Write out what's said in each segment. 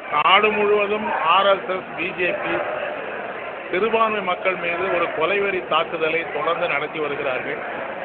நாடு முழுவதும் RSS BJP சிறுபான்மை மக்கள் மீது ஒரு கொலைவெறி தாக்குதலை தொடர்ந்து நடத்தி வருகிறார்கள்.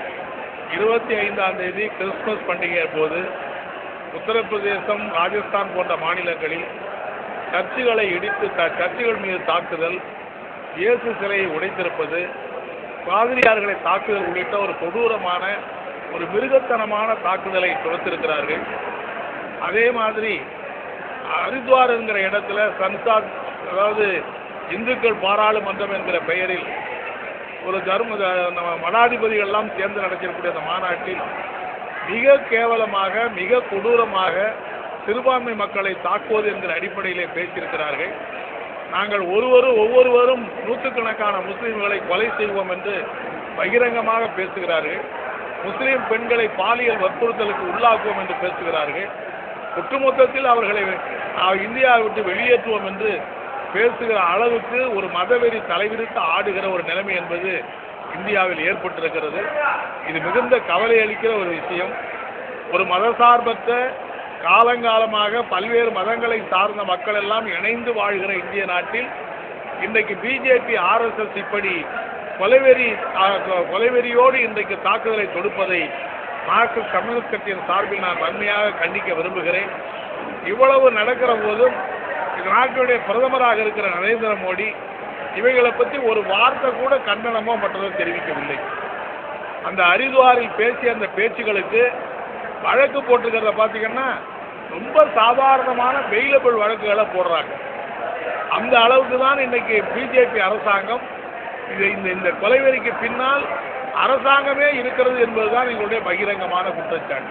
25ஆம் தேதி கிறிஸ்துமஸ் பண்டிகை போது உத்தரப்பிரதேசம், ராஜஸ்தான் போன்ற மாநிலங்களில் சர்ச்சுகளை இடித்து சர்ச்சுகள் மீது தாக்குதல், இயேசு சிலையை உடைத்திருப்பது, பாதிரியார்களை தாக்குதல் உள்ளிட்ட ஒரு கொடூரமான ஒரு மிருகத்தனமான தாக்குதலை தொடுத்திருக்கிறார்கள். அதே மாதிரி ஹரித்வார் என்கிற இடத்துல சன்சாத், அதாவது இந்துக்கள் பாராளுமன்றம் என்கிற பெயரில் ஒரு மடாதிபதிகள் எல்லாம் சேர்ந்து நடக்கக்கூடிய அந்த மாநாட்டில் மிக கேவலமாக, மிக கொடூரமாக சிறுபான்மை மக்களை தாக்குவது என்கிற அடிப்படையிலே பேசியிருக்கிறார்கள். நாங்கள் ஒவ்வொருவரும் நூற்றுக்கணக்கான முஸ்லிம்களை கொலை செய்வோம் என்று பகிரங்கமாக பேசுகிறார்கள். முஸ்லிம் பெண்களை பாலியல் வற்புறுத்தலுக்கு உள்ளாக்குவோம் என்று பேசுகிறார்கள். ஒட்டுமொத்தத்தில் அவர்களை இந்தியாவை விட்டு வெளியேற்றுவோம் என்று பேசுகிற அளவுக்கு ஒரு மதவெறி தலைவிரித்து ஆடுகிற ஒரு நிலைமை என்பது இந்தியாவில் ஏற்பட்டிருக்கிறது. இது மிகுந்த கவலை அளிக்கிற ஒரு விஷயம். ஒரு மதசார்பற்ற, காலங்காலமாக பல்வேறு மதங்களை சார்ந்த மக்கள் எல்லாம் இணைந்து வாழ்கிற இந்திய நாட்டில் இன்றைக்கு பிஜேபி RSS இப்படி கொலைவெறியோடு இன்றைக்கு தாக்குதலை தொடுப்பதை மார்க்சிஸ்ட் கம்யூனிஸ்ட் கட்சியின் சார்பில் நான் வன்மையாக கண்டிக்க விரும்புகிறேன். இவ்வளவு நடக்கிற போதும் இந்த நாட்டினுடைய பிரதமராக இருக்கிற நரேந்திர மோடி இவைகளை பற்றி ஒரு வார்த்தை கூட கண்டனமோ மற்றதோ தெரிவிக்கவில்லை. அந்த ஹரித்வாரில் பேசிய அந்த பேச்சுகளுக்கு வழக்கு போட்டிருக்கிறத பார்த்தீங்கன்னா ரொம்ப சாதாரணமான பெயிலபிள் வழக்குகளை போடுறாங்க. அந்த அளவுக்கு தான் இன்னைக்கு பிஜேபி அரசாங்கம் இந்த கொலைவெறிக்கு பின்னால் அரசாங்கமே இருக்கிறது என்பதுதான் எங்களுடைய பகிரங்கமான குற்றச்சாட்டு.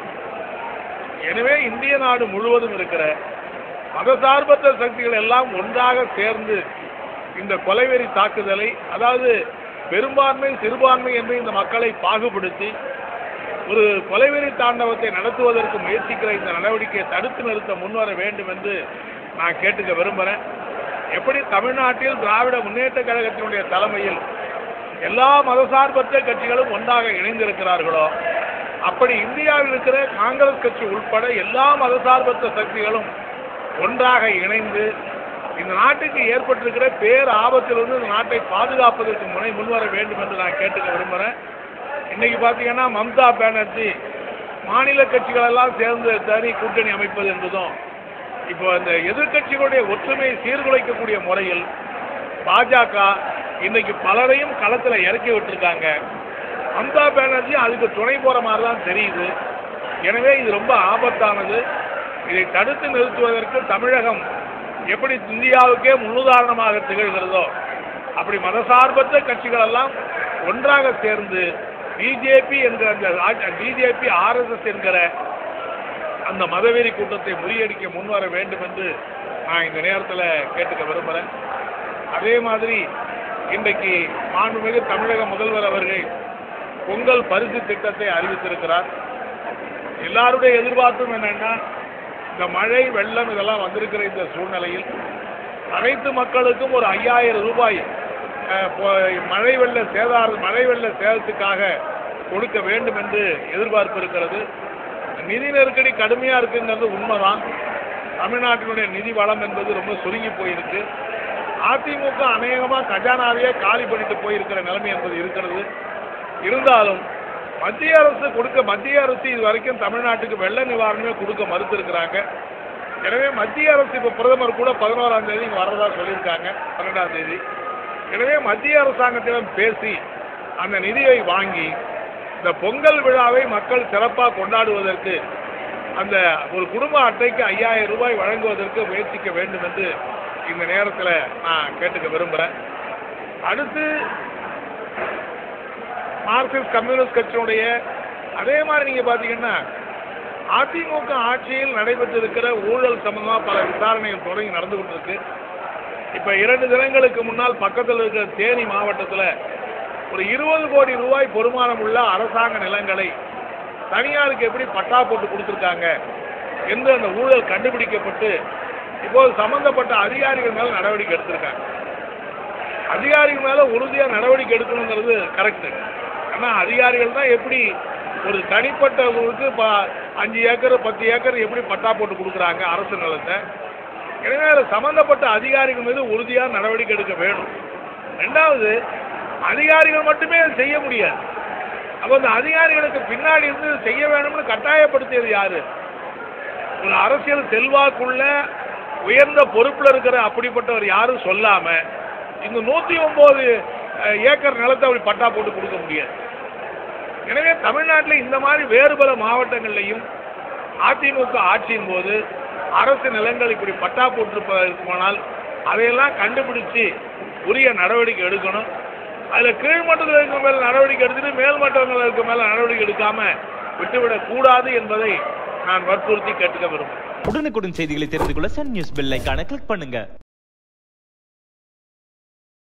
எனவே இந்திய நாடு முழுவதும் இருக்கிற மதசார்பற்ற சக்திகள் எல்லாம் ஒன்றாக சேர்ந்து இந்த கொலைவெறி தாக்குதலை, அதாவது பெரும்பான்மை சிறுபான்மை என்று இந்த மக்களை பாகுபடுத்தி ஒரு கொலைவெறி தாண்டவத்தை நடத்துவதற்கு முயற்சிக்கிற இந்த நடவடிக்கையை தடுத்து நிறுத்த முன்வர வேண்டும் என்று நான் கேட்டுக்க விரும்புகிறேன். எப்படி தமிழ்நாட்டில் திராவிட முன்னேற்ற கழகத்தினுடைய தலைமையில் எல்லா மதசார்பற்ற கட்சிகளும் ஒன்றாக இணைந்திருக்கிறார்களோ, அப்படி இந்தியாவில் இருக்கிற காங்கிரஸ் கட்சி உட்பட எல்லா மதசார்பற்ற சக்திகளும் ஒன்றாக இணைந்து இந்த நாட்டுக்கு ஏற்பட்டிருக்கிற பேர் ஆபத்திலிருந்து இந்த நாட்டை பாதுகாப்பதற்கு முன்வர வேண்டும் என்று நான் கேட்டுக்க விரும்புகிறேன். இன்னைக்கு பார்த்தீங்கன்னா மம்தா பானர்ஜி மாநில கட்சிகள் எல்லாம் சேர்ந்து தனி கூட்டணி அமைப்பது என்பதும், இப்போ இந்த எதிர்கட்சிகளுடைய ஒற்றுமையை சீர்குலைக்கக்கூடிய முறையில் பாஜக இன்னைக்கு பலரையும் களத்தில் இறக்கி விட்டுருக்காங்க. மம்தா பானர்ஜி அதுக்கு துணை போகிற மாதிரி தான் தெரியுது. எனவே இது ரொம்ப ஆபத்தானது. இதை தடுத்து நிறுத்துவதற்கு தமிழகம் எப்படி இந்தியாவுக்கே முன்னுதாரணமாக திகழ்கிறதோ, அப்படி மதசார்பற்ற கட்சிகள் எல்லாம் ஒன்றாக சேர்ந்து பிஜேபி என்கிற அந்த பிஜேபி RSS என்கிற அந்த மதவெறி கூட்டத்தை முறியடிக்க முன்வர வேண்டும் என்று நான் இந்த நேரத்தில் கேட்டுக்க விரும்புகிறேன். அதே மாதிரி இன்றைக்கு மாண்புமிகு தமிழக முதல்வர் அவர்கள் பொங்கல் பரிசு திட்டத்தை அறிவித்திருக்கிறார். எல்லாருடைய எதிர்பார்ப்பும் என்னன்னா, இந்த மழை வெள்ளம் இதெல்லாம் வந்திருக்கிற இந்த சூழ்நிலையில் அனைத்து மக்களுக்கும் ஒரு 5000 ரூபாய் மழை வெள்ள சேதத்துக்காக கொடுக்க வேண்டும் என்று எதிர்பார்ப்பு இருக்கிறது. நிதி நெருக்கடி கடுமையாக இருக்குங்கிறது உண்மைதான். தமிழ்நாட்டினுடைய நிதி வளம் என்பது ரொம்ப சுருங்கி போயிருக்கு. அதிமுக அநேகமாக கஜானாவையே காலி பண்ணிட்டு போயிருக்கிற நிலைமை என்பது இருக்கிறது. இருந்தாலும் மத்திய அரசு இது வரைக்கும் தமிழ்நாட்டுக்கு வெள்ள நிவாரணமே கொடுக்க மறுத்திருக்கிறாங்க. எனவே மத்திய அரசு இப்போ பிரதமர் கூட 11ஆம் தேதி இங்கே வரதா சொல்லியிருக்காங்க, 12ஆம் தேதி. எனவே மத்திய அரசாங்கத்திடம் பேசி அந்த நிதியை வாங்கி இந்த பொங்கல் விழாவை மக்கள் சிறப்பாக கொண்டாடுவதற்கு அந்த ஒரு குடும்ப அட்டைக்கு 5000 ரூபாய் வழங்குவதற்கு முயற்சிக்க வேண்டும் என்று இந்த நேரத்தில் நான் கேட்டுக்க விரும்புகிறேன். அடுத்து மார்க்சிஸ்ட் கம்யூனிஸ்ட் கட்சியினுடைய அதே மாதிரி நீங்கள் பார்த்தீங்கன்னா அதிமுக ஆட்சியில் நடைபெற்றிருக்கிற ஊழல் சம்பந்தமாக பல விசாரணைகள் தொடங்கி நடந்து கொண்டிருக்கு. இப்போ 2 தினங்களுக்கு முன்னால் பக்கத்தில் இருக்கிற தேனி மாவட்டத்தில் ஒரு 20 கோடி ரூபாய் பொறுமானம் உள்ள அரசாங்க நிலங்களை தனியாருக்கு எப்படி பட்டா போட்டு கொடுத்துருக்காங்க என்று அந்த ஊழல் கண்டுபிடிக்கப்பட்டு இப்போது சம்பந்தப்பட்ட அதிகாரிகள் மேலே நடவடிக்கை எடுத்திருக்காங்க. அதிகாரிகள் மேலே உறுதியாக நடவடிக்கை எடுக்கணுங்கிறது கரெக்டு. ஆனால் அதிகாரிகள் தான் எப்படி ஒரு தனிப்பட்டவங்களுக்கு 5 ஏக்கர் 10 ஏக்கர் எப்படி பட்டா போட்டு கொடுக்குறாங்க அரசு நிலத்தை. எனவே அதில் சம்பந்தப்பட்ட அதிகாரிகள் மீது உறுதியான நடவடிக்கை எடுக்க வேணும். இரண்டாவது, அதிகாரிகள் மட்டுமே அதை செய்ய முடியாது. அப்போ அந்த அதிகாரிகளுக்கு பின்னாடி இருந்து செய்ய வேணும்னு கட்டாயப்படுத்தியது யாரு? ஒரு அரசியல் செல்வாக்குள்ள உயர்ந்த பொறுப்புல இருக்கிற அப்படிப்பட்டவர் யாரும் சொல்லாம இந்த 109 ஏக்கர் நிலத்தை அப்படி பட்டா போட்டு கொடுக்க முடியாது. எனவே தமிழ்நாட்டில் இந்த மாதிரி வேறு பல மாவட்டங்கள்லையும் அதிமுக ஆட்சியின் போது அரசு நிலங்கள் இப்படி பட்டா போட்டிருப்பதற்குமானால் அதையெல்லாம் கண்டுபிடிச்சு உரிய நடவடிக்கை எடுக்கணும். அதில் கீழ்மட்டத்தில் இருக்க மேல நடவடிக்கை எடுத்துட்டு மேல்மட்டங்கள் இருக்க மேல நடவடிக்கை எடுக்காம விட்டுவிடக் கூடாது என்பதை நான் வற்புறுத்தி கேட்டுக்க விரும்புகிறேன். உடனுக்குடன் செய்திகளை தெரிந்து கொள்ள சன் நியூஸ் பெல் ஐகானை கிளிக் பண்ணுங்க.